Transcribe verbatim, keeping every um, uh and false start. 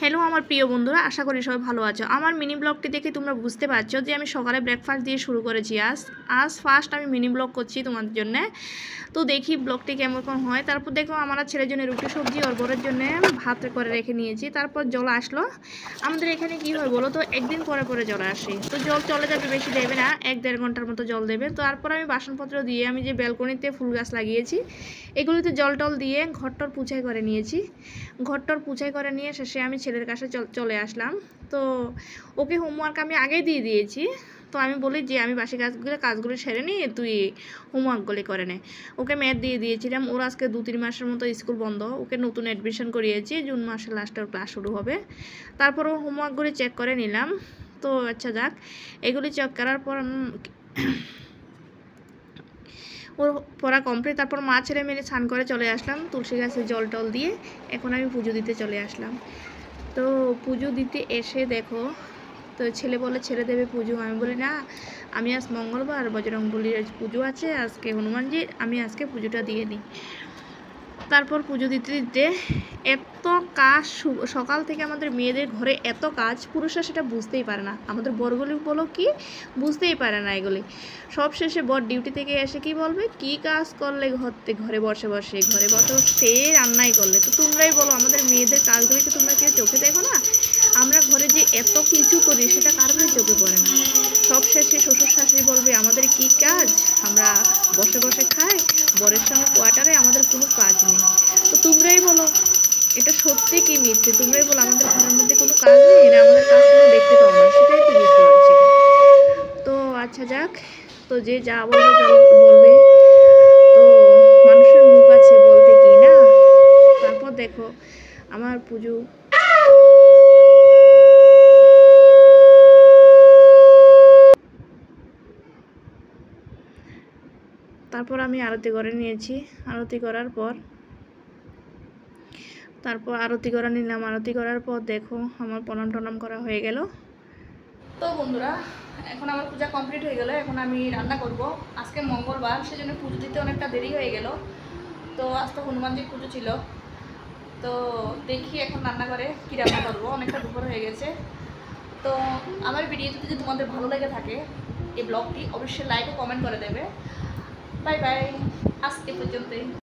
Hello আমার প্রিয় বন্ধুরা, আশা করি সবাই ভালো আছো। আমার মিনি ব্লগটি দেখে তোমরা বুঝতে পারছো যে আমি সকালে ব্রেকফাস্ট দিয়ে শুরু করেছি। আজ আজ ফার্স্ট আমি মিনি ব্লগ করছি তোমাদের জন্য। তো দেখি ব্লগটি কেমন হয়। তারপর দেখো আমার ছেলের জন্য রুটি সবজি আর বরের জন্য ভাত করে রেখে নিয়েছি। তারপর জল আসলো। আমাদের এখানে কি হয় বলো তো, একদিন পরে পরে জল আসে। তো জল চলে যাবে, বেশি দেবে না, এক দেড় ঘন্টার মতো জল দেবে। তারপর আমি বাসনপত্র দিয়ে আমি যে ব্যালকনিতে ফুল গাছ লাগিয়েছি এগুলিতে জল টল দিয়ে ঘরটর পুছাই করে নিয়েছি। ঘরটর পুছাই করে নিয়ে শেষে আমি ছেলের কাছে চলে আসলাম। তো ওকে হোমওয়ার্ক আমি আগেই দিয়ে দিয়েছি। তো আমি বলি যে আমি বাসি কাজগুলো কাজগুলো সেরে নিই, তুই হোমওয়ার্কগুলি করে নে। ওকে ম্যাথ দিয়ে দিয়েছিলাম। ওর আজকে দু তিন মাসের মতো স্কুল বন্ধ। ওকে নতুন অ্যাডমিশন করিয়েছি, জুন মাসের লাস্টে ওর ক্লাস শুরু হবে। তারপর ওর হোমওয়ার্কগুলি চেক করে নিলাম। তো আচ্ছা যাক, এগুলি চেক করার পর ওর পড়া কমপ্লিট। তারপর মা ছেলে মিলে স্নান করে চলে আসলাম তুলসী গাছে জল টল দিয়ে। এখন আমি পুজো দিতে চলে আসলাম। তো পুজো দিতে এসে দেখো, তো ছেলে বলে ছেড়ে দেবে পুজো। আমি বলি না, আমি আজ মঙ্গলবার বজরংবলীর পুজো আছে, আজকে হনুমানজির, আমি আজকে পুজোটা দিয়ে নিই। তারপর পুজো দিতে দিতে এত কাজ, সকাল থেকে আমাদের মেয়েদের ঘরে এত কাজ, পুরুষরা সেটা বুঝতেই পারে না। আমাদের বরগুলি বলো কি বুঝতেই পারে না এগুলি। সব শেষে বর ডিউটি থেকে এসে কি বলবে, কি কাজ করলে ঘর থেকে ঘরে বসে বসে ঘরে বসে সে রান্নাই করলে। তো তোমরাই বলো, আমাদের মেয়েদের কাজগুলিকে তোমরা কেউ চোখে দেখো না? আমরা ঘরে যে এত কিছু করি সেটা কারোরই চোখে পড়ে না। সব শেষে শ্বশুর শাশুড়ি বলবে আমাদের কি কাজ, আমরা বসে বসে খাই, বরের সঙ্গে কোয়ার্টারে আমাদের কোনো কাজ নেই। তো তোমরাই বলো এটা সত্যি কি মিথ্যে? তোমরাই বলো আমাদের ঘরের মধ্যে কোনো কাজ নেই না, আমাদের কাজগুলো দেখতে পাও না, সেটাই তো বুঝতে পারছি। তো আচ্ছা যাক, তো যে যা বলবে বলবে, তো মানুষের মুখ আছে বলতে কি না। তারপর দেখো আমার পুজো তারপর আমি আরতি করে নিয়েছি। আরতি করার পর তারপর আরতি করা নিলাম। আরতি করার পর দেখো আমার প্রণাম টনাম করা হয়ে গেল। তো বন্ধুরা, এখন আমার পূজা কমপ্লিট হয়ে গেল। এখন আমি রান্না করব। আজকে মঙ্গলবার, সেজন্য পুজো দিতে অনেকটা দেরি হয়ে গেল। তো আজ তো হনুমানজির পুজো ছিল। তো দেখি এখন রান্না করে কী রান্না করবো, অনেকটা দুপুর হয়ে গেছে। তো আমার ভিডিওটি যদি তোমাদের ভালো লেগে থাকে, এই ব্লগটি অবশ্যই লাইক ও কমেন্ট করে দেবে। বাই বাই, আজ এ পর্যন্তই।